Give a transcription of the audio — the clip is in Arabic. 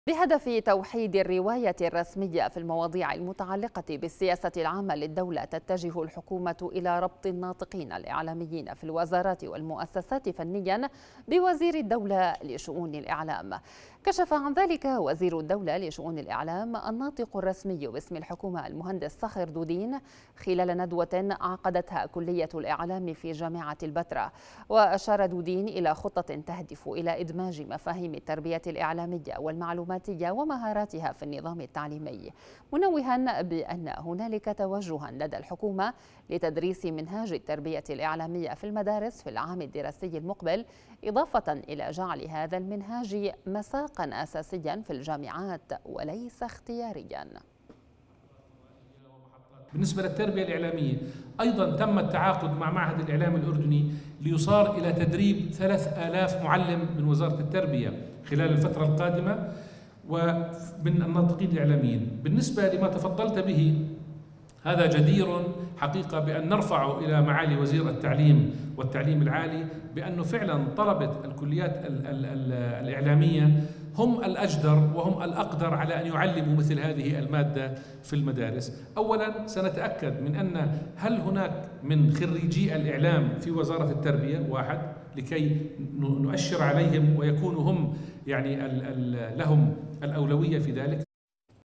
بهدف توحيد الرواية الرسمية في المواضيع المتعلقة بالسياسة العامة للدولة، تتجه الحكومة إلى ربط الناطقين الإعلاميين في الوزارات والمؤسسات فنيا بوزير الدولة لشؤون الإعلام. كشف عن ذلك وزير الدولة لشؤون الإعلام الناطق الرسمي باسم الحكومة المهندس صخر دودين خلال ندوة عقدتها كلية الإعلام في جامعة البتراء. وأشار دودين إلى خطة تهدف إلى إدماج مفاهيم التربية الإعلامية والمعلوماتية ومهاراتها في النظام التعليمي، منوها بأن هنالك توجها لدى الحكومة لتدريس منهاج التربية الإعلامية في المدارس في العام الدراسي المقبل، إضافة إلى جعل هذا المنهاج مساقا أساسيا في الجامعات وليس اختياريا. بالنسبة للتربية الإعلامية أيضا تم التعاقد مع معهد الإعلام الأردني ليصار إلى تدريب 3000 معلم من وزارة التربية خلال الفترة القادمة ومن الناطقين الإعلاميين. بالنسبة لما تفضلت به، هذا جدير حقيقة بأن نرفعه إلى معالي وزير التعليم والتعليم العالي، بأنه فعلا طلبة الكليات الإعلامية هم الأجدر وهم الأقدر على أن يعلموا مثل هذه المادة في المدارس. أولا سنتأكد من أن هل هناك من خريجي الإعلام في وزارة التربية واحد، لكي نؤشر عليهم ويكونوا هم يعني لهم الأولوية في ذلك.